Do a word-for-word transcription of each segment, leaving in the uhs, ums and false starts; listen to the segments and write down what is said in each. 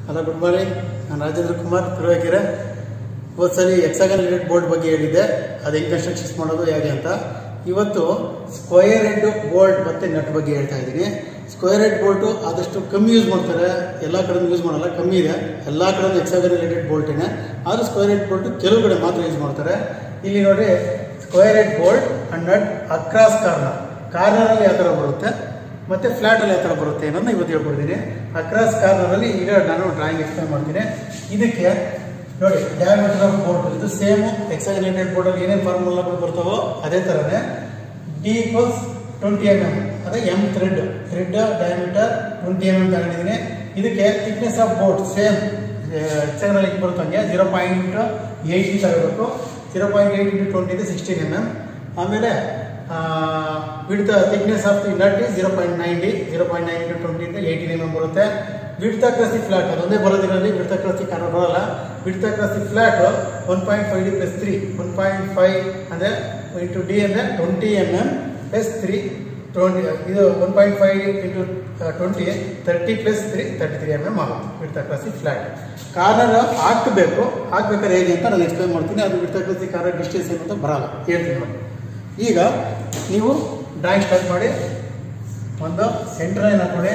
Hello, good morning. ನಾನು ರಾಜೇಂದ್ರ ಕುಮಾರ್ ತುರುವೇಕೆರೆ. ಹೋದ ಸಲ ಹೆಕ್ಸಾಗನ್ ಹೆಡ್ ಬೋಲ್ಟ್ ಬಗ್ಗೆ ಹೇಳಿದ್ದೆ, ಅದು ಹೆಂಗೆ ಕನ್ಸ್ಟ್ರಕ್ಷನ್ಸ್ ಮಾಡೋದು ಹೇಗೆ ಅಂತ. ಇವತ್ತು ಸ್ಕ್ವಯರ್ ಹೆಡ್ ಬೋಲ್ಟ್ ಮತ್ತು ನಟ್ ಬಗ್ಗೆ ಹೇಳ್ತಾ ಇದ್ದೀನಿ. ಸ್ಕ್ವಯರ್ ಹೆಡ್ ಬೋಲ್ಟು ಆದಷ್ಟು ಕಮ್ಮಿ ಯೂಸ್ ಮಾಡ್ತಾರೆ, ಎಲ್ಲ ಕಡೆ ಯೂಸ್ ಮಾಡಲ್ಲ, ಕಮ್ಮಿ ಇದೆ. ಎಲ್ಲ ಕಡೆ ಹೆಕ್ಸಾಗನ್ ರಿಲೇಟೆಡ್ ಬೋಲ್ಟೇನೆ, ಆದರೂ ಸ್ಕ್ವಯರ್ ಹೆಡ್ ಬೋಲ್ಟು ಕೆಲವು ಕಡೆ ಮಾತ್ರ ಯೂಸ್ ಮಾಡ್ತಾರೆ. ಇಲ್ಲಿ ನೋಡಿ, square head bolt and nut across corner. ಕಾರ್ನರಲ್ಲಿ ಯಾವ ಥರ ಬರುತ್ತೆ ಮತ್ತು ಫ್ಲ್ಯಾಟಲ್ಲಿ ಯಾವ ಥರ ಬರುತ್ತೆ ಅನ್ನೋದನ್ನ ಇವತ್ತು ಹೇಳ್ಕೊಡ್ತೀನಿ. ಅಕ್ರಾಸ್ ಕಾರ್ನರಲ್ಲಿ ಈಗ ನಾನು ಡ್ರಾಯಿಂಗ್ ಎಕ್ಸ್ಪ್ಲೇನ್ ಮಾಡ್ತೀನಿ. ಇದಕ್ಕೆ ನೋಡಿ, ಡಯಾಮೀಟರ್ ಆಫ್ ಬೋಲ್ಟ್ ಇದು ಸೇಮ್ ಹೆಕ್ಸಾಗನ್ ಹೆಡ್ ಬೋರ್ಡಲ್ಲಿ ಏನೇನು ಫಾರ್ಮುಲಾಗಳು ಬರ್ತಾವೋ ಅದೇ ಥರನೇ. D equals twenty M M, ಅದೇ M thread thread diameter twenty M M ತಗೊಂಡಿದ್ದೀನಿ. ಇದಕ್ಕೆ ಥಿಕ್ನೆಸ್ ಆಫ್ ಬೋಲ್ಟ್ ಸೇಮ್ ಹೆಕ್ಸಾಗನಲ್ಲಿ ಬರುತ್ತೆ ಹಂಗೆ ಜೀರೋ ಪಾಯಿಂಟ್ ಏಯ್ಟಿ ತಗೋಬೇಕು. Zero point eight into twenty ಇದೆ ಸಿಕ್ಸ್ಟೀನ್ ಎಮ್ ಎಮ್. ಆಮೇಲೆ width thickness of the nut is zero point ninety zero point nine into twenty ಇಂದ eighteen M M ಬರುತ್ತೆ. Width across the flat ಅದೊಂದೇ ಬರೋದಿರಲ್ಲಿ, width across the corner ಬರೋಲ್ಲ. Width across the flat one point five D plus three one point five ಅಂದರೆ into D ಅಂದರೆ twenty M M plus three twenty ಇದು one point five into twenty thirty plus three thirty three M M ಆಗುತ್ತೆ width across the flat. Corner ಹಾಕಬೇಕು, ಹಾಕ್ಬೇಕಾದ್ರೆ ಹೇಗೆ ಅಂತ ನಾನು explain ಮಾಡ್ತೀನಿ. ಅದು width across the corner distance ಏನು ಅಂತ ಬರಲ್ಲ, ಹೇಳ್ತೀನಿ ನೋಡಿ. ಈಗ ನೀವು ಡ್ರಾಯಿಂಗ್ ಸ್ಟಾರ್ಟ್ ಮಾಡಿ, ಒಂದು ಸೆಂಟರ್ ಲೈನ್ ಹಾಕೊಳ್ಳಿ.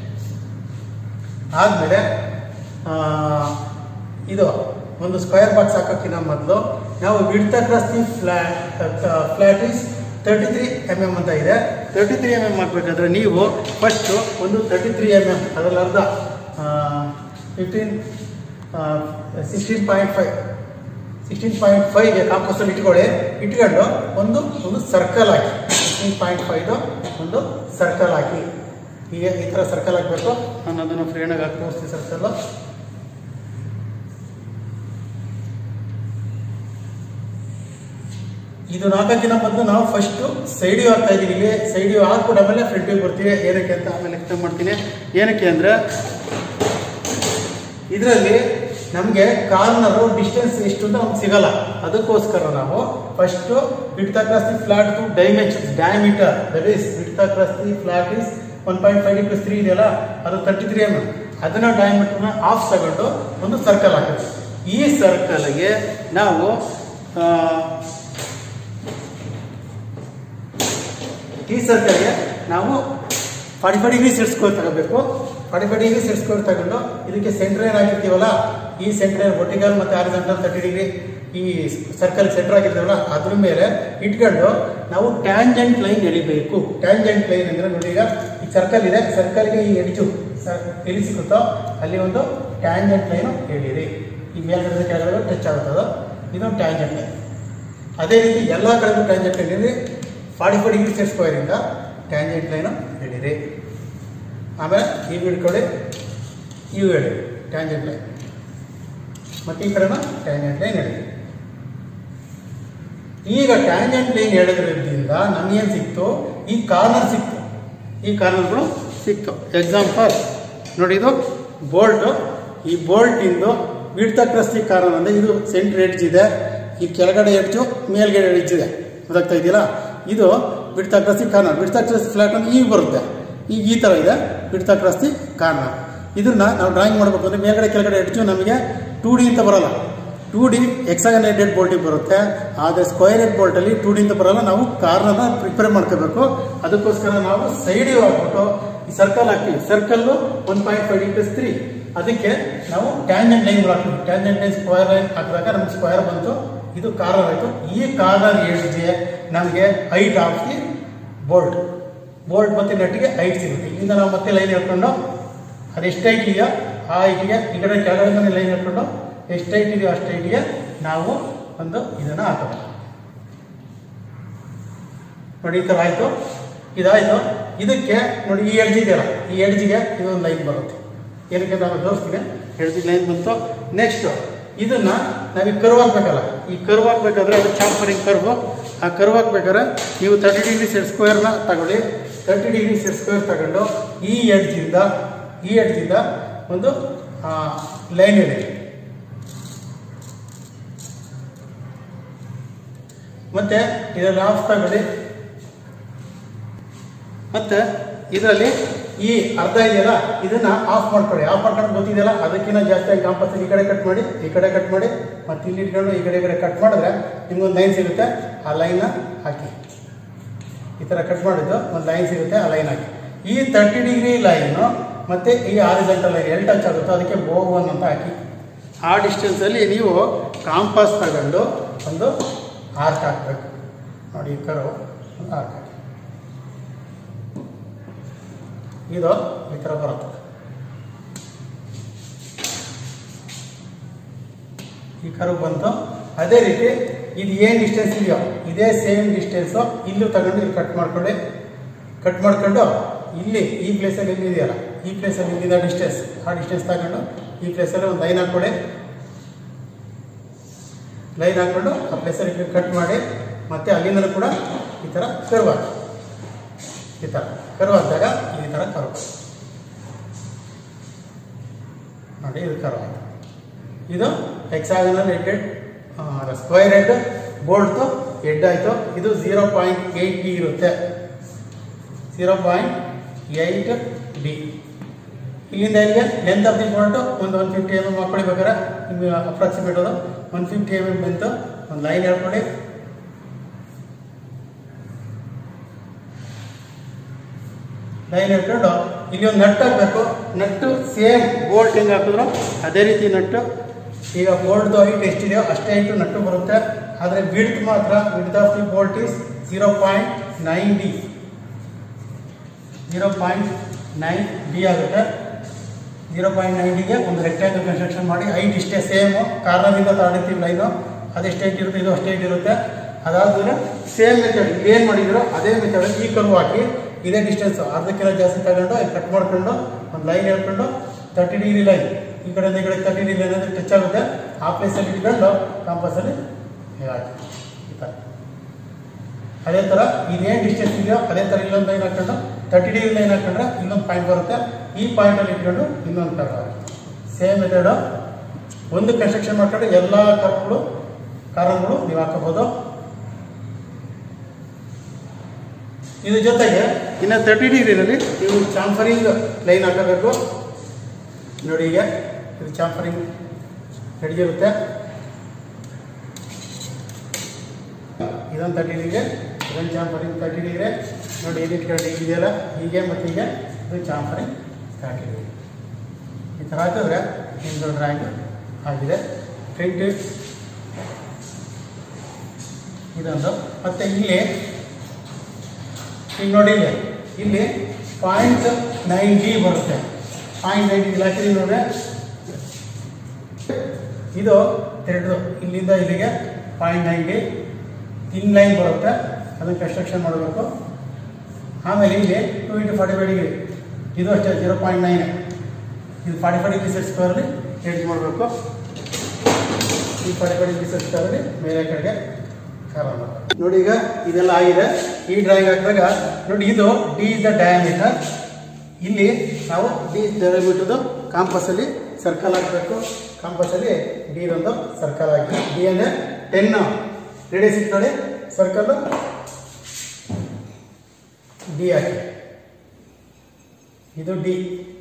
ಆದಮೇಲೆ ಇದು ಒಂದು ಸ್ಕ್ವೇರ್ ಬಾಕ್ಸ್ ಹಾಕೋಕ್ಕಿಂತ ಮೊದಲು ನಾವು width across the flat flat is thirty three M M ಅಂತ ಇದೆ. ತರ್ಟಿ ತ್ರೀ ಎಮ್ ಎಮ್ ಹಾಕಬೇಕಾದ್ರೆ ನೀವು ಫಸ್ಟು ಒಂದು ತರ್ಟಿ ತ್ರೀ ಎಮ್ ಎಮ್ ಅದರಲ್ಲಿ ಅರ್ಧ fifteen sixteen point five sixteen point ಫೈವ್ಗೆ ಕಾಂಪೋಸ್ಟಲ್ಲಿ ಇಟ್ಕೊಳ್ಳಿ. ಇಟ್ಕೊಂಡು ಒಂದು ಒಂದು ಸರ್ಕಲ್ ಹಾಕಿ, ಸಿಕ್ಸ್ಟೀನ್ ಪಾಯಿಂಟ್ ಫೈವ್ದು ಒಂದು ಸರ್ಕಲ್ ಹಾಕಿ. ಹೀಗೆ ಈ ಥರ ಸರ್ಕಲ್ ಹಾಕಬೇಕು. ನಾನು ಅದನ್ನು ಫ್ರೀನಾಗಿ ಹಾಕಿ ತೋರಿಸ್ತೀನಿ. ಸರ್ಕಲ್ಲು ಇದು ನಾಲ್ಕಕ್ಕಿಂತ ಮೊದಲು ನಾವು ಫಸ್ಟು ಸೈಡ್ ವ್ಯೂ ಹಾಕ್ತಾ ಇದ್ದೀವಿ. ಇಲ್ಲಿ ಸೈಡ್ ವ್ಯೂ ಹಾಕ್ಬಿಟ್ಟು ಆಮೇಲೆ ಫ್ರಂಟ್ ವ್ಯೂ ಬರ್ತೀವಿ. ಏನಕ್ಕೆ ಅಂತ ಆಮೇಲೆ ಎಕ್ಸ್ಪ್ಲೇನ್ ಮಾಡ್ತೀನಿ. ಏನಕ್ಕೆ ಅಂದರೆ ಇದರಲ್ಲಿ ನಮಗೆ ಕಾರ್ನರು ಡಿಸ್ಟೆನ್ಸ್ ಎಷ್ಟು ಅಂತ ನಮ್ಗೆ ಸಿಗಲ್ಲ. ಅದಕ್ಕೋಸ್ಕರ ನಾವು first width across the flat to dimension diameter that is width across the flat is one point five D plus three ಇದೆಯಲ್ಲ, ಅದು ತರ್ಟಿ ತ್ರೀ ಎಮ್ ಎಮ್. ಅದನ್ನು ಡಯಾಮೀಟರ್ನ ಆಫ್ ತಗೊಂಡು ಒಂದು ಸರ್ಕಲ್ ಹಾಕಬೇಕು. ಈ ಸರ್ಕಲ್ಗೆ ನಾವು ಈ ಸರ್ಕಲ್ಗೆ ನಾವು forty five degree set square ತಗೋಬೇಕು. Forty five degree set square ತಗೊಂಡು ಇದಕ್ಕೆ ಸೆಂಟರ್ ಏನು ಹಾಕಿರ್ತೀವಲ್ಲ, ಈ ಸೆಂಟರ್ ವರ್ಟಿಕಲ್ ಮತ್ತು ಹಾರಿಜಾಂಟಲ್ ತರ್ಟಿ ಡಿಗ್ರಿ ಈ ಸರ್ಕಲ್ ಸೆಂಟರ್ ಆಗಿರ್ತೀವಲ್ಲ ಅದ್ರ ಮೇಲೆ ಇಟ್ಕೊಂಡು ನಾವು ಟ್ಯಾಂಜೆಂಟ್ ಲೈನ್ ಎಳಿಬೇಕು. ಟ್ಯಾಂಜೆಂಟ್ ಲೈನ್ ಅಂದರೆ ನೋಡಿ, ಈಗ ಈ ಸರ್ಕಲ್ ಇದೆ, ಸರ್ಕಲ್ಗೆ ಈ ಎಡ್ಜು ಎಲ್ಲಿ ಸಿಗುತ್ತೋ ಅಲ್ಲಿ ಒಂದು ಟ್ಯಾಂಜೆಂಟ್ ಲೈನು ಎಳೀರಿ. ಈ ಮೇಲ್ಗಡೆ ಕೆಳಗಡೆ ಟಚ್ ಆಗುತ್ತದೋ ಇದು ಟ್ಯಾಂಜೆಂಟ್ ಲೈನ್. ಅದೇ ರೀತಿ ಎಲ್ಲ ಕಡೆಗೂ ಟ್ಯಾಂಜೆಂಟ್ ಲೈನ್ ಎಳೀರಿ. ಫಾರ್ಟಿ ಫೈವ್ ಡಿಗ್ರಿ ಸೆಟ್ ಸ್ಕ್ವೇರಿಂದ ಟ್ಯಾಂಜೆಂಟ್ ಲೈನು ಎಳೀರಿ. ಆಮೇಲೆ ಇವು ಹಿಡ್ಕೊಳ್ಳಿ, ಇವು ಹೇಳಿ ಟ್ಯಾಂಜೆಂಟ್ ಲೈನ್, ಮತ್ತು ಈ ಕಡೆನ ಟ್ಯಾಂಜೆಂಟ್ ಲೈನ್ ಹೇಳಿ. ಈಗ ಟ್ಯಾಂಜೆಂಟ್ ಲೈನ್ ಹೇಳಿದ್ರಿಂದ ನಮಗೇನು ಸಿಕ್ತು, ಈ ಕಾರ್ನರ್ ಸಿಕ್ತು, ಈ ಕಾರ್ನರ್ಗಳು ಸಿಕ್ತು. ಎಕ್ಸಾಂಪಲ್ ನೋಡಿ, ಇದು ಬೋಲ್ಟು. ಈ ಬೋಲ್ಟಿಂದು ವಿಡ್ತ್ ಅಕ್ರಾಸ್ ದಿ ಕಾರ್ನರ್ ಅಂದರೆ ಇದು ಸೆಂಟ್ರ್ ಎಡ್ಜ್ ಇದೆ, ಈ ಕೆಳಗಡೆ ಎಡ್ಜು ಮೇಲ್ಗಡೆ ಎಡ್ಜ್ ಇದೆ, ಗೊತ್ತಾಗ್ತಾ ಇದೆಯಲ್ಲ. ಇದು width across the corner. Width across the flat ಅಂದರೆ ಈಗ ಬರುತ್ತೆ, ಈಗ ಈ ಥರ ಇದೆ ವಿಡ್ತ್ ಅಕ್ರಾಸ್ ದಿ ಕಾರ್ನರ್. ಇದನ್ನು ನಾವು ಡ್ರಾಯಿಂಗ್ ಮಾಡಬೇಕು ಅಂದರೆ ಮೇಲ್ಗಡೆ ಕೆಳಗಡೆ ಎಡ್ಜು ನಮಗೆ ಟೂ ಡಿ ಅಂತ ಬರೋಲ್ಲ. ಟೂ ಡಿ ಹೆಕ್ಸಾಗನ್ ಹೆಡ್ ಬೋಲ್ಟಿಗೆ ಬರುತ್ತೆ, ಆದರೆ ಸ್ಕ್ವಯರ್ ಹೆಡ್ ಬೋಲ್ಟಲ್ಲಿ ಟೂ ಡಿ ಅಂತ ಬರೋಲ್ಲ. ನಾವು ಕಾರ್ನರ್ನ ಪ್ರಿಪೇರ್ ಮಾಡ್ಕೋಬೇಕು. ಅದಕ್ಕೋಸ್ಕರ ನಾವು ಸೈಡ್ ವ್ಯೂ ಹಾಕ್ಬಿಟ್ಟು ಈ ಸರ್ಕಲ್ ಹಾಕ್ತೀವಿ. Circle one point five D plus three, ಅದಕ್ಕೆ ನಾವು ಟ್ಯಾಂಜೆಂಟ್ ಲೈನ್ ಹಾಕ್ತೀವಿ. ಟ್ಯಾಂಜೆಂಟ್ ಲೈನ್ ಸ್ಕ್ವಯರ್ ಲೈನ್ ಹಾಕಿದಾಗ ನಮ್ಗೆ ಸ್ಕ್ವಯರ್ ಬಂತು, ಇದು ಕಾರ್ನರ್ ಆಯಿತು. ಈ ಕಾರ್ನರ್ ಎಡ್ಜ್ಗೆ ನಮಗೆ height of the bolt bolt ಮತ್ತು ನಟ್ಟಿಗೆ ಹೈಟ್ ಸಿಗುತ್ತೆ. ಇಲ್ಲಿಂದ ನಾವು ಮತ್ತೆ ಲೈನ್ ಹೇಳ್ಕೊಂಡು ಅದು ಎಷ್ಟು ಹೈಟ್ ಇದೆಯೋ ಆ ಹೈಟಿಗೆ, ಈ ಕಡೆ ಕೆಳಗಡೆ ಲೈನ್ ಹೇಳ್ಕೊಂಡು ಎಷ್ಟು ಹೈಟ್ ಇದೆಯೋ ಅಷ್ಟು ಹೈಟಿಗೆ ನಾವು ಒಂದು ಇದನ್ನು ಹಾಕೋದು. ನೋಡಿ, ಈ ಥರ ಆಯಿತು. ಇದಾಯಿತು. ಇದಕ್ಕೆ ನೋಡಿ, ಈ ಎಡ್ಜ್ ಇದೆಯಲ್ಲ, ಈ ಎಡ್ಜಿಗೆ ಇದೊಂದು ಲೈನ್ ಬರುತ್ತೆ. ಏನಕ್ಕೆ ನಾನು ತೋರಿಸ್ತೀನಿ. ಎಡ್ಜಿಗೆ ಲೈನ್ ಬಂತು. ನೆಕ್ಸ್ಟು ಇದನ್ನು ನಾವೀಗ ಕರ್ವ್ ಹಾಕ್ಬೇಕಲ್ಲ, ಈ ಕರ್ವ್ ಹಾಕ್ಬೇಕಾದ್ರೆ ಅದು ಚಾಂಫರಿಂಗ್ ಕರ್ವು. ಆ ಕರ್ವ್ ಹಾಕ್ಬೇಕಾದ್ರೆ ನೀವು ತರ್ಟಿ ಡಿಗ್ರಿ ಸೆಟ್ ಸ್ಕ್ವೇರ್ನ ತಗೊಳ್ಳಿ. ತರ್ಟಿ ಡಿಗ್ರಿ ಸೆಟ್ ಸ್ಕ್ವೇರ್ ತಗೊಂಡು ಈ ಎಡ್ಜಿಂದ ಈ ಎಡ್ಜಿಂದ ಒಂದು ಲೈನ್ ಇದೆ, ಮತ್ತು ಇದರಲ್ಲಿ ಆಫ್ ತಗೊಳ್ಳಿ. ಮತ್ತು ಇದರಲ್ಲಿ ಈ ಅರ್ಧ ಇದೆಯಲ್ಲ ಇದನ್ನ ಆಫ್ ಮಾಡ್ಕೊಳ್ಳಿ. ಆಫ್ ಮಾಡ್ಕೊಂಡು ಗೊತ್ತಿದೆಯಲ್ಲ, ಅದಕ್ಕಿಂತ ಜಾಸ್ತಿ ಕಾಂಪಸ್ ಈ ಕಡೆ ಕಟ್ ಮಾಡಿ, ಈ ಕಡೆ ಕಟ್ ಮಾಡಿ, ಮತ್ತೆ ಇಲ್ಲಿ ಇಟ್ಕೊಂಡು ಈ ಕಡೆ ಈ ಕಡೆ ಕಟ್ ಮಾಡಿದ್ರೆ ನಿಮ್ಗೊಂದು ಲೈನ್ ಸಿಗುತ್ತೆ. ಆ ಲೈನ್ನ ಹಾಕಿ, ಈ ಥರ ಕಟ್ ಮಾಡಿದ್ದು ಒಂದು ಲೈನ್ ಸಿಗುತ್ತೆ, ಆ ಲೈನ್ ಹಾಕಿ. ಈ ತರ್ಟಿ ಡಿಗ್ರಿ ಲೈನು ಮತ್ತು ಈ ಹಾರಿಜಾಂಟಲ್ ಲೈನ್ ಎಲ್ಲಿ ಟಚ್ ಆಗುತ್ತೋ ಅದಕ್ಕೆ ಬೋ ಒನ್ ಅಂತ ಹಾಕಿ. ಆ ಡಿಸ್ಟೆನ್ಸಲ್ಲಿ ನೀವು ಕಾಂಪಾಸ್ ತಗೊಂಡು ಒಂದು ಆರ್ಕ್ ಹಾಕಬೇಕು. ನೋಡಿ ಈ ಕರು ಒಂದು ಆರ್ಕ್ ಹಾಕಿ, ಇದು ಈ ಥರ ಬರುತ್ತೆ. ಈ ಕರು ಬಂತು. ಅದೇ ರೀತಿ ಇದು ಏನು ಡಿಸ್ಟೆನ್ಸ್ ಇದೆಯೋ ಇದೇ ಸೇಮ್ ಡಿಸ್ಟೆನ್ಸು ಇಲ್ಲೂ ತಗೊಂಡು ಇಲ್ಲಿ ಕಟ್ ಮಾಡ್ಕೊಳ್ಳಿ. ಕಟ್ ಮಾಡ್ಕೊಂಡು ಇಲ್ಲಿ ಈ ಪ್ಲೇಸಲ್ಲಿ ಎಲ್ಲಿದೆಯಲ್ಲ ಈ ಪ್ಲೇಸಲ್ಲಿ ಇಲ್ಲಿಂದ ಡಿಸ್ಟೆನ್ಸ್, ಆ ಡಿಸ್ಟೆನ್ಸ್ ತಗೊಂಡು ಈ ಪ್ಲೇಸಲ್ಲಿ ಒಂದು ಲೈನ್ ಹಾಕ್ಕೊಳ್ಳಿ. ಲೈನ್ ಹಾಕ್ಕೊಂಡು ಆ ಪ್ಲೇಸಲ್ಲಿ ಕಟ್ ಮಾಡಿ ಮತ್ತೆ ಅಲ್ಲಿಂದಲೂ ಕೂಡ ಈ ಥರ ಕರ್ವ್ ಹಾಕಿ. ಈ ಥರ ಕರ್ವ್ ಹಾಕಿದಾಗ ಈ ಥರ ಕರ್ವ್ ನೋಡಿ, ಇದು ಕರ್ವ್ ಆಯಿತು. ಇದು ಹೆಕ್ಸಾಗನಲ್ ಹೆಡ್ ಸ್ಕ್ವೈರ್ ಹೆಡ್ ಬೋಲ್ಟ್ದು ಹೆಡ್ ಆಯಿತು. ಇದು ಝೀರೋ ಪಾಯಿಂಟ್ ಏಯ್ಟ್ ಡಿ ಇರುತ್ತೆ, ಝೀರೋ ಪಾಯಿಂಟ್ ಏಯ್ಟ್ ಡಿ. ಇಲ್ಲಿಂದ ಇಲ್ಲಿಗೆ ಲೆಂತ್ ಆಫ್ ದಿ ಬೋಲ್ಟು ಒಂದು ಒನ್ ಫಿಫ್ಟಿ ಎಮ್ ಎಮ್ ಹಾಕೊಳ್ಳಿ. ಬೇಕಾದ್ರೆ ನಿಮಗೆ ಅಪ್ರಾಕ್ಸಿಮೇಟ್ ಅದು ಒನ್ ಫಿಫ್ಟಿ ಎಮ್ ಎಮ್ ಬಂತು. ಒಂದು ಲೈನ್ ಹೇಳ್ಕೊಳ್ಳಿ. ಲೈನ್ ಹೇಳ್ಕೊಂಡು ಇಲ್ಲಿ ಒಂದು ನಟ್ ಹಾಕಬೇಕು. ನಟ್ಟು ಸೇಮ್ ಬೋಲ್ಟ್ ಹೆಂಗೆ ಹಾಕಿದ್ರು ಅದೇ ರೀತಿ ನಟ್ಟು. ಈಗ ಬೋಲ್ಟ್ದು ಹೈಟ್ ಎಷ್ಟಿದೆಯೋ ಅಷ್ಟೇ ಹೈಟು ನಟ್ಟು ಬರುತ್ತೆ. ಆದರೆ ವಿಡ್ತ್ ಮಾತ್ರ width of the bolt is zero point nine D, zero point nine D ಆಗುತ್ತೆ. ಝೀರೋ ಪಾಯಿಂಟ್ ನೈನ್ ಡಿಗೆ ಒಂದು ರೆಕ್ಟ್ಯಾಂಗಲ್ ಕನ್ಸ್ಟ್ರಕ್ಷನ್ ಮಾಡಿ. ಹೈಟ್ ಇಷ್ಟೇ ಸೇಮು, ಕಾರ್ನರಿಂದ ತಾಡಿರ್ತೀವಿ ಲೈನು, ಅದೆಷ್ಟು ಹೈಟ್ ಇರುತ್ತೆ ಇದು ಅಷ್ಟೇ ಹೈಟ್ ಇರುತ್ತೆ. ಅದಾದಮೇಲೆ ಸೇಮ್ ಮೆಥಡ್ ಏನು ಮಾಡಿದ್ರು ಅದೇ ಮೆಥಡ್ ಈ ಕರ್ವ್ ಹಾಕಿ ಇದೇ ಡಿಸ್ಟೆನ್ಸ್ ಅರ್ಧಕ್ಕಿಂತ ಜಾಸ್ತಿ ತಗೊಂಡು ಕಟ್ ಮಾಡ್ಕೊಂಡು ಒಂದು ಲೈನ್ ಹೇಳ್ಕೊಂಡು ತರ್ಟಿ ಡಿಗ್ರಿ ಲೈನ್ ಈ ಕಡೆಯಿಂದ ಈ ಕಡೆ ತರ್ಟಿ ಡಿಗ್ರಿ ಲೈನ್ ಅಂದರೆ ಟಚ್ ಆಗುತ್ತೆ. ಆ ಪ್ಲೇಸಲ್ಲಿ ಇಟ್ಕೊಂಡು ಕಾಂಪಸಲ್ಲಿ ಹಾಕಿ ಈ ಥರ. ಅದೇ ಥರ ಇದೇನು ಡಿಸ್ಟೆನ್ಸ್ ಇದೆಯೋ ಅದೇ ಥರ ಇಲ್ಲೊಂದು ಲೈನ್ ಹಾಕ್ಕೊಂಡು ತರ್ಟಿ ಡಿಗ್ರಿ ಲೈನ್ ಹಾಕೊಂಡ್ರೆ ಇಲ್ಲೊಂದು ಪಾಯಿಂಟ್ ಬರುತ್ತೆ. ಈ ಪಾಯಿಂಟಲ್ಲಿ ಇಟ್ಕೊಂಡು ಇನ್ನೊಂದು ಕರ್ವ್ ಹಾಕಿ. Same method. ಒಂದು ಕನ್ಸ್ಟ್ರಕ್ಷನ್ ಮಾಡ್ಕೊಂಡು ಎಲ್ಲ ಕರ್ವ್ಗಳು ಕಾರಣಗಳು ನೀವು ಹಾಕೋಬೋದು. ಇದ್ರ ಜೊತೆಗೆ ಇನ್ನು ತರ್ಟಿ ಡಿಗ್ರಿನಲ್ಲಿ ನೀವು ಚಾಂಫರಿಂಗ್ ಲೈನ್ ಹಾಕಬೇಕು. ನೋಡಿ ಈಗ ಇದು ಚಾಂಫರಿಂಗ್ ಹಿಡಿದಿರುತ್ತೆ. ಇದೊಂದು ತರ್ಟಿ ಡಿಗ್ರಿ, ಇದೊಂದು ಚಾಂಫರಿಂಗ್ ತರ್ಟಿ ಡಿಗ್ರಿ. ನೋಡಿ ಇದು ಇಟ್ಕೊಂಡು ಇದೆಯಲ್ಲ ಹೀಗೆ ಮತ್ತು ಹೀಗೆ ಇದು ಚಾಂಫರಿಂಗ್ ತರ್ಟಿ ಡಿಗ್ರಿ. ಈ ಥರ ಹಾಕಿದ್ರೆ ನಿಮ್ಮದು ಡ್ರಾಯಿಂಗ್ ಆಗಿದೆ. ಪ್ರಿಂಟ್ ಇದೊಂದು. ಮತ್ತು ಇಲ್ಲಿ ಈಗ ನೋಡಿ ಇಲ್ಲಿ ಇಲ್ಲಿ ಪಾಯಿಂಟ್ ನೈನ್ ಡಿ ಬರುತ್ತೆ. ಪಾಯಿಂಟ್ ನೈನ್ ಡಿ ಹಾಕಿದೀವಿ ನೋಡ್ರೆ ಇದು ಎರಡು ಇಲ್ಲಿಂದ ಇಲ್ಲಿಗೆ point nine D in line ಬರುತ್ತೆ. ಅದನ್ನು ಕನ್ಸ್ಟ್ರಕ್ಷನ್ ಮಾಡಬೇಕು. ಆಮೇಲೆ ಇಲ್ಲಿ two into forty five degree ಇದು ಅಷ್ಟೇ ಜೀರೋ ಪಾಯಿಂಟ್ ನೈನ್. ಇದು ಫಾರ್ಟಿ ಫೈವ್ ಡಿಗ್ರಿ ಸೆಟ್ ಸ್ಕ್ವೇರಲ್ಲಿ ಎಡ್ಜ್ ಮಾಡಬೇಕು. ಈ ಫಾರ್ಟಿ ಫೈವ್ ಡಿಗ್ರಿ ಸೆಟ್ ಸ್ಕ್ವೇರಲ್ಲಿ ಮೇಲೆ ಕಡೆಗೆ ನೋಡಿ. ಈಗ ಇದೆಲ್ಲ ಆಗಿದೆ. ಈ ಡ್ರಾಯಿಂಗ್ ಹಾಕಿದಾಗ ನೋಡಿ ಇದು ಡಿ ಇಸ್ ದ ಡಯಾಮೀಟರ್. ಇಲ್ಲಿ ನಾವು ಡಿ ಡಯಾಮೀಟರ್ದು ಕಾಂಪಸಲ್ಲಿ ಸರ್ಕಲ್ ಹಾಕಬೇಕು. ಕಾಂಪಸಲ್ಲಿ ಡಿ ಒಂದು ಸರ್ಕಲ್ ಹಾಕಿ. ಡಿ ಅಂದರೆ ಟೆನ್ ರೇಡಿಯಸ್ ಇಟ್ಕೊಳ್ಳಿ. ಸರ್ಕಲ್ಲು ಡಿ ಹಾಕಿ. ಇದು ಡಿ.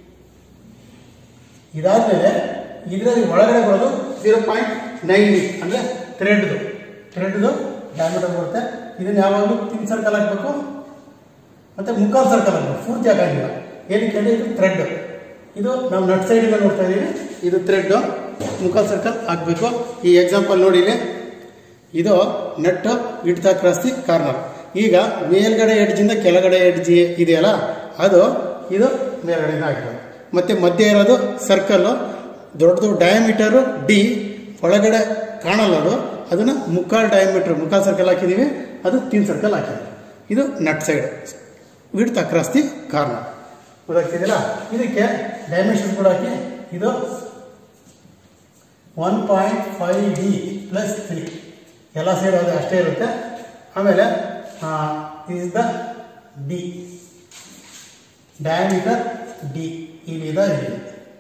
ಇದಾದಮೇಲೆ ಇದರಲ್ಲಿ ಒಳಗಡೆ ಬರೋದು ಝೀರೋ ಪಾಯಿಂಟ್ ನೈನ್ ಡಿ ಅಂದರೆ ಥ್ರೆಡ್ದು ಥ್ರೆಡ್ದು ಡಯಾಮೀಟರ್ ಬರುತ್ತೆ. ಇದನ್ನು ಯಾವಾಗಲೂ ತಿನ್ ಸರ್ಕಲ್ ಹಾಕಬೇಕು ಮತ್ತು ಮುಕ್ಕಾಲು ಸರ್ಕಲ್ ಹಾಕಬೇಕು. ಪೂರ್ತಿ ಹಾಕಂಗಿಲ್ಲ. ಏನಕ್ಕೆ ಅಂದರೆ ಇದು ಥ್ರೆಡ್. ಇದು ನಾವು ನಟ್ ಸೈಡಿಂದ ನೋಡ್ತಾ ಇದ್ದೀವಿ. ಇದು ಥ್ರೆಡ್ಡು ಮುಕ್ಕಾಲು ಸರ್ಕಲ್ ಹಾಕಬೇಕು. ಈ ಎಕ್ಸಾಂಪಲ್ ನೋಡಿ ಇಲ್ಲಿ ಇದು ನಟ್ಟು ಇಡ್ತಾ ಕ್ರಾಸ್ ದಿ ಕಾರ್ನರ್. ಈಗ ಮೇಲ್ಗಡೆ ಎಡ್ಜಿಂದ ಕೆಳಗಡೆ ಎಡ್ಜಿ ಇದೆಯಲ್ಲ ಅದು ಇದು ಮೇಲ್ಗಡೆಯಿಂದ ಹಾಕಿರೋದು. ಮತ್ತು ಮಧ್ಯೆ ಇರೋದು ಸರ್ಕಲ್ಲು ದೊಡ್ಡದು ಡಯಾಮೀಟರು ಡಿ. ಒಳಗಡೆ ಕಾಣಲ್ಲ ಅದು, ಅದನ್ನು ಮುಕ್ಕಾಲು ಡಯಾಮೀಟ್ರ್ ಮುಕ್ಕಾಲು ಸರ್ಕಲ್ ಹಾಕಿದ್ದೀವಿ. ಅದು ತಿನ್ ಸರ್ಕಲ್ ಹಾಕಿದ್ದೀವಿ. ಇದು nut side width across the corner. ಗೊತ್ತಾಗ್ತಿದೆಯಲ್ಲ. ಇದಕ್ಕೆ ಡೈಮೆನ್ಷನ್ ಕೂಡ ಹಾಕಿ. ಇದು one point five D plus three ಎಲ್ಲ ಸೈಡ್ ಅದು ಅಷ್ಟೇ ಇರುತ್ತೆ. ಆಮೇಲೆ is the D diameter D ಇಲ್ಲಿದ ಇಲ್ಲಿ.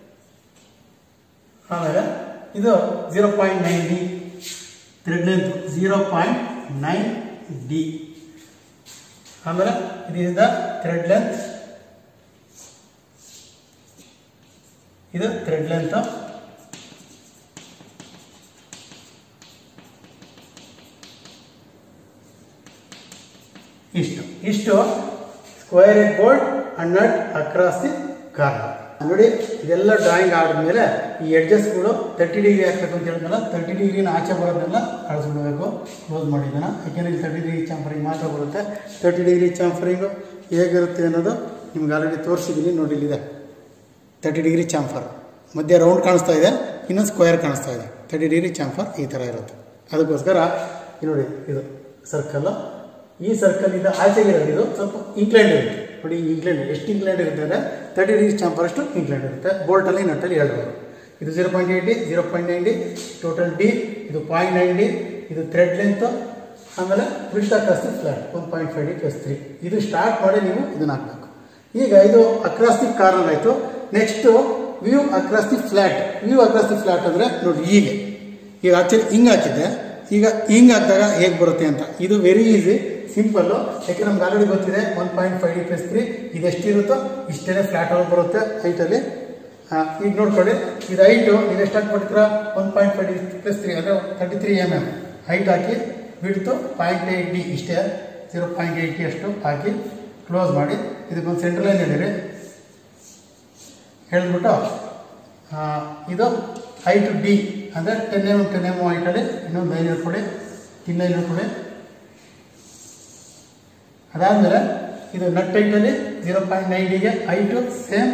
ಆಮೇಲೆ ಇದು zero point nine D thread length zero point nine D. ಆಮೇಲೆ ಇದು ಇಸ್ ದ ಥ್ರೆಡ್ ಲೆಂತ್ ಇದು ಥ್ರೆಡ್ ಲೆಂತ್, ಇಷ್ಟು ಇಷ್ಟು square head bolt and nut across the corner. ನೋಡಿ ಇದೆಲ್ಲ ಡ್ರಾಯಿಂಗ್ ಆದ್ಮೇಲೆ ಈ ಎಡ್ಜಸ್ಗಳು ತರ್ಟಿ ಡಿಗ್ರಿ ಹಾಕ್ಬೇಕು ಅಂತ ಹೇಳಿದ್ನಲ್ಲ, ತರ್ಟಿ ಡಿಗ್ರಿನ ಆಚೆ ಬರೋದನ್ನೆಲ್ಲ ಅಳಿಸ್ಬಿಡಬೇಕು. ಕ್ಲೋಸ್ ಮಾಡಿದ್ದಾನೆ, ಯಾಕೆಂದರೆ ಇಲ್ಲಿ ತರ್ಟಿ ಡಿಗ್ರಿ ಚಾಂಫರಿಂಗ್ ಮಾತ್ರ ಬರುತ್ತೆ. ತರ್ಟಿ ಡಿಗ್ರಿ ಚಾಂಫರಿಂಗು ಹೇಗಿರುತ್ತೆ ಅನ್ನೋದು ನಿಮ್ಗೆ ಆಲ್ರೆಡಿ ತೋರಿಸಿದ್ದೀನಿ. ನೋಡಿ ಇಲ್ಲಿದೆ ತರ್ಟಿ ಡಿಗ್ರಿ ಚಾಂಫರ್, ಮಧ್ಯೆ ರೌಂಡ್ ಕಾಣಿಸ್ತಾ ಇದೆ, ಇನ್ನೊಂದು ಸ್ಕ್ವೇರ್ ಕಾಣಿಸ್ತಾ ಇದೆ. ತರ್ಟಿ ಡಿಗ್ರಿ ಚಾಂಫರ್ ಈ ಥರ ಇರುತ್ತೆ. ಅದಕ್ಕೋಸ್ಕರ ನೋಡಿ ಇದು ಸರ್ಕಲ್ಲು, ಈ ಸರ್ಕಲಿಂದ ಆಚೆಗೆ ಇರೋದು ಇದು ಸ್ವಲ್ಪ ಇಂಕ್ಲೈಂಡ್ ಇರುತ್ತೆ. ನೋಡಿ ಇಂಕ್ಲೈಂಡ್ ಎಷ್ಟು ಇಂಕ್ಲೈಂಡ್ ಇರುತ್ತೆ ಅಂದರೆ ತರ್ಟಿ ಡಿಗ್ರಿ ಚಾಂಫರ್ ಅಷ್ಟು ಇಂಕ್ಲೈಂಡ್ ಇರುತ್ತೆ. ಬೋಲ್ಟಲ್ಲಿ ನಟ್ಟಲ್ಲಿ ಹೇಳ್ಬೋದು. ಇದು zero point eight D, zero point nine D, total D, ಇದು ಪಾಯಿಂಟ್ ನೈನ್ ಡಿ, ಇದು ಥ್ರೆಡ್ ಲೆಂತು, ಆಮೇಲೆ width across the flat one point five D plus three. ಇದು ಸ್ಟಾರ್ಟ್ ಮಾಡಿ ನೀವು ಇದನ್ನು ಹಾಕಬೇಕು. ಈಗ ಇದು ಅಕ್ರಾಸ್ ದಿ ಕಾರ್ನರ್ ಆಯಿತು. Next view across the flat. View across the flat ಅಂದರೆ ನೋಡಿ ಹೀಗೆ, ಈಗ ಆಕ್ಚುಲಿ ಹಿಂಗೆ ಹಾಕಿದ್ದೆ, ಈಗ ಹಿಂಗೆ ಹಾಕಿದಾಗ ಹೇಗೆ ಬರುತ್ತೆ ಅಂತ. ಇದು ವೆರಿ ಈಸಿ, ಸಿಂಪಲ್ಲು. ಯಾಕೆ ನಮ್ಗೆ ಆಲ್ರೆಡಿ ಗೊತ್ತಿದೆ one point five D plus three ಇದೆಷ್ಟಿರುತ್ತೋ ಇಷ್ಟೇ ಫ್ಲಾಟ್ ಒಳಗೆ ಬರುತ್ತೆ ಹೈಟಲ್ಲಿ. ಈಗ ನೋಡ್ಕೊಳ್ಳಿ, ಇದು ಹೈಟು ನೀವು ಎಷ್ಟು ಹಾಕ್ಬಿಡ್ತೀರಾ, one point five D plus three ಅಂದರೆ thirty three M M height ಹಾಕಿ, ಬಿಡ್ತು ಪಾಯಿಂಟ್ ಏಯ್ಟ್ ಡಿ ಇಷ್ಟೇ, ಜೀರೋ ಪಾಯಿಂಟ್ ಏಯ್ಟ್ ಡಿ ಅಷ್ಟು ಹಾಕಿ ಕ್ಲೋಸ್ ಮಾಡಿ ಇದಕ್ಕೊಂದು ಸೆಂಟ್ರಲ್ ಲೈನ್ ಹೇಳಿರಿ. ಹೇಳಿದ್ಬಿಟ್ಟು ಇದು ಹೈಟು ಡಿ ಅಂದರೆ ten M M ten M ಹೈಟಲ್ಲಿ ಇನ್ನೊಂದು ಲೈನ್ ಇಟ್ಕೊಡಿ, ತಿನ್ ಲೈನ್ ಇಟ್ಕೊಡಿ. ಅದಾದಮೇಲೆ ಇದು ನಟ್ ಹೈಟಲ್ಲಿ ಜೀರೋ ಪಾಯಿಂಟ್ ನೈನ್ ಡಿಗೆ height same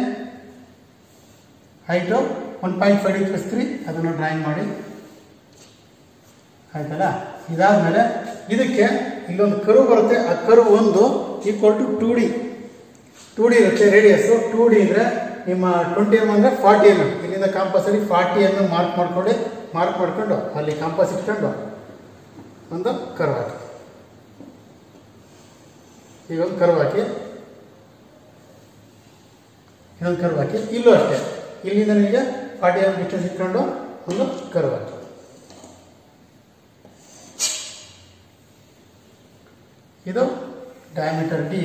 height one point five D plus three ಅದನ್ನು ಡ್ರಾಯಿಂಗ್ ಮಾಡಿ ಆಯ್ತಲ್ಲ. ಇದಾದಮೇಲೆ ಇದಕ್ಕೆ ಇಲ್ಲೊಂದು ಕರ್ವ್ ಬರುತ್ತೆ. ಆ ಕರ್ವ್ ಒಂದು equal to two D two D ಇರುತ್ತೆ ರೇಡಿಯಸ್ಸು. ಟೂ ಡಿ ಅಂದರೆ ನಿಮ್ಮ ಟ್ವೆಂಟಿ ಎಮ್ ಅಂದರೆ ಫಾರ್ಟಿ ಎಮ್ ಎಮ್. ಇಲ್ಲಿಂದ ಕಾಂಪಾಸಲ್ಲಿ ಫಾರ್ಟಿ ಎಮ್ ಎಮ್ ಮಾರ್ಕ್ ಮಾಡ್ಕೊಳ್ಳಿ. ಮಾರ್ಕ್ ಮಾಡ್ಕೊಂಡು ಅಲ್ಲಿ ಕಾಂಪಾಸ್ ಇಟ್ಕೊಂಡು ಒಂದು ಕರ್ವ್ ಹಾಕಿ, ಈಗ ಒಂದು ಕರ್ವ್ ಹಾಕಿ, ಇನ್ನೊಂದು ಕರ್ವ್ ಹಾಕಿ. ಇಲ್ಲೂ ಅಷ್ಟೇ, ಇಲ್ಲಿಂದ ನಿಮಗೆ ಫಾರ್ಟಿ ಎಮ್ ಡಿಸ್ಟೆನ್ಸ್ ಇಟ್ಕೊಂಡು ಒಂದು ಕರ್ವ್ ಹಾಕಿ. ಇದು ಡಯಾಮೀಟರ್ ಡಿ.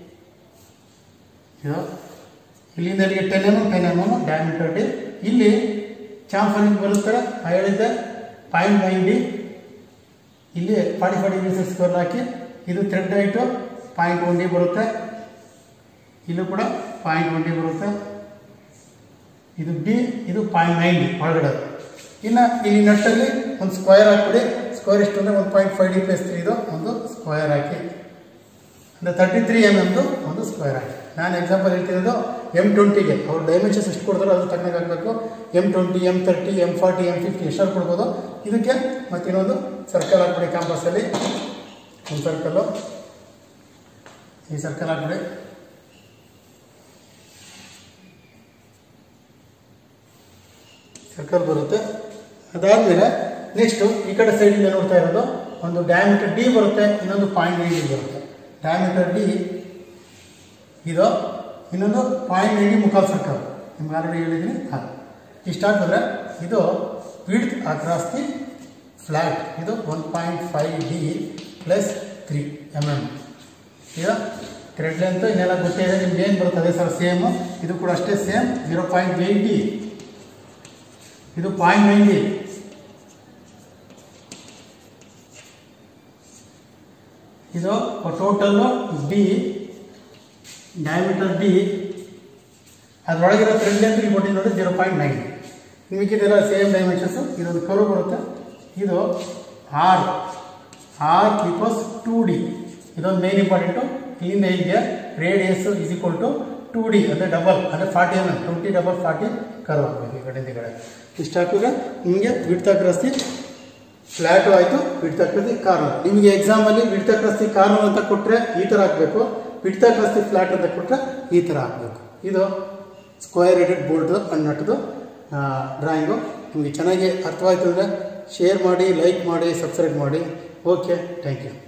ಇದು ಇಲ್ಲಿಂದ ಇಲ್ಲಿಗೆ ten M M ten M M diameter D. ಇಲ್ಲಿ ಚಾಂಫರಿಂಗ್ ಬರುತ್ತಾರೆ ನಾ ಹೇಳಿದ್ದೆ ಪಾಯಿಂಟ್ ನೈನ್ ಡಿ. ಇಲ್ಲಿ ಫಾರ್ಟಿ ಫಾರ್ಟಿ ಡಿಗ್ರಿ ಸ್ಕ್ವೇರ್ ಹಾಕಿ, ಇದು thread height point one D ಬರುತ್ತೆ. ಇಲ್ಲೂ ಕೂಡ ಪಾಯಿಂಟ್ ಒನ್ ಡಿ ಬರುತ್ತೆ. ಇದು ಡಿ, ಇದು ಪಾಯಿಂಟ್ ನೈನ್ ಡಿ ಒಳಗಡೆ. ಇನ್ನು ಇಲ್ಲಿ ನಟ್ಟಲ್ಲಿ ಒಂದು ಸ್ಕ್ವೇರ್ ಹಾಕ್ಬಿಡಿ. ಸ್ಕ್ವೇರ್ ಎಷ್ಟು ಅಂದರೆ one point five D plus three ಇದು ಒಂದು ಸ್ಕ್ವೇರ್ ಹಾಕಿ, ಅಂದರೆ ತರ್ಟಿ ತ್ರೀ ಎಮ್ ಎಮ್ದು ಒಂದು ಸ್ಕ್ವೇರ್ ಹಾಕಿ. ನಾನು ಎಕ್ಸಾಂಪಲ್ ಹೇಳ್ತಿರೋದು ಎಮ್ ಟ್ವೆಂಟಿಗೆ ಅವ್ರು ಡೈಮೆನ್ಷನ್ಸ್ ಎಷ್ಟು ಕೊಡ್ತಾರೋ ಅದು ತಕ್ಕನಾಗಿ ಹಾಕಬೇಕು. M twenty, M thirty, M forty, M fifty ಎಷ್ಟಾರು ಕೊಡ್ಬೋದು. ಇದಕ್ಕೆ ಮತ್ತು ಇನ್ನೊಂದು ಸರ್ಕಲ್ ಹಾಕ್ಬಿಡಿ. ಕಾಂಪಾಸಲ್ಲಿ ಒಂದು ಸರ್ಕಲ್ಲು, ಈ ಸರ್ಕಲ್ ಹಾಕ್ಬಿಡಿ. ಸರ್ಕಲ್ ಬರುತ್ತೆ. ಅದಾದಮೇಲೆ ನೆಕ್ಸ್ಟು ಈ ಕಡೆ ಸೈಡಿಂದ ನೋಡ್ತಾ ಇರೋದು ಒಂದು ಡಯಾಮೀಟರ್ ಡಿ ಬರುತ್ತೆ, ಇನ್ನೊಂದು ಪಾಯಿಂಟ್ ನೈನ್ ಡಿ ಬರುತ್ತೆ. ಡಯಾಮೀಟರ್ ಡಿ ಇದು, ಇನ್ನೊಂದು ಪಾಯಿಂಟ್ ನೈನ್ ಡಿ ಮುಖಾಲ್ ಸರ್ಕಲ್ ನಿಮ್ಗೆ ಆಲ್ರೆಡಿ ಹೇಳಿದ್ದೀನಿ. ಅದು ಇಷ್ಟಾಗ್ತದೆ. ಇದು ವಿಡ್ತ್ ಅಕ್ರಾಸ್ ದಿ ಫ್ಲಾಟ್, ಇದು one point five D plus three M M. ಈಗ ಥ್ರೆಡ್ ಲೆಂತ್ ಇನ್ನೆಲ್ಲ ಗೊತ್ತಿದೆ ನಿಮ್ಗೆ ಏನು ಬರುತ್ತೆ ಅದೇ ಸರ್ ಸೇಮು. ಇದು ಕೂಡ ಅಷ್ಟೇ same, zero point eight D. ಇದು ಪಾಯಿಂಟ್ ನೈನ್ ಡಿ. ಇದು ಟೋಟಲ್ಲು ಡಿ, ಡಯಾಮೀಟರ್ ಡಿ. ಅದರೊಳಗಿರೋ ಥ್ರೆಡ್ ಲೆಂತ್ ಇಲ್ಲಿ ಕೊಟ್ಟಿದ್ದು ನೋಡಿ ಜೀರೋ ಪಾಯಿಂಟ್ ನೈನ್. ನಿಮಗಿದೆಲ್ಲ ಸೇಮ್ ಡೈಮೆನ್ಷನ್ಸು. ಇದೊಂದು ಕರ್ವ್ ಬರುತ್ತೆ. ಇದು R R equals two D. ಇದೊಂದು ಮೇನ್ ಇಂಪಾರ್ಟೆಂಟು. ಇಲ್ಲಿಂದ ಇಲ್ಲಿಗೆ radius is equal to two D ಅಂದರೆ ಡಬಲ್ ಅಂದರೆ forty M M. Twenty double forty curve ಹಾಕಬೇಕು ಈ ಕಡೆಯಿಂದ ಈ ಕಡೆ. ಇಷ್ಟು ಹಾಕಿದ್ರೆ ನಿಮಗೆ ವಿಡ್ತ್ ಅಕ್ರಾಸ್ ದಿ ಫ್ಲ್ಯಾಟು ಆಯಿತು, ವಿಡ್ತ್ ಅಕ್ರಾಸ್ ದಿ ಕಾರ್ನರ್. ನಿಮಗೆ ಎಕ್ಸಾಮಲ್ಲಿ ವಿಡ್ತ್ ಅಕ್ರಾಸ್ ದಿ ಕಾರ್ನರ್ ಅಂತ ಕೊಟ್ಟರೆ ಈ ಥರ ಹಾಕಬೇಕು, ವಿಡ್ತ್ ಅಕ್ರಾಸ್ ದಿ ಫ್ಲ್ಯಾಟ್ ಅಂತ ಕೊಟ್ಟರೆ ಈ ಥರ ಹಾಕಬೇಕು. ಇದು ಸ್ಕ್ವೇರ್ ಹೆಡೆಡ್ ಬೋಲ್ಟ್ದು ಅಂಡ್ ನಟ್ದು ಡ್ರಾಯಿಂಗು. ನಿಮಗೆ ಚೆನ್ನಾಗಿ ಅರ್ಥವಾಯಿತು ಅಂದರೆ ಶೇರ್ ಮಾಡಿ, ಲೈಕ್ ಮಾಡಿ, ಸಬ್ಸ್ಕ್ರೈಬ್ ಮಾಡಿ. Okay, thank you.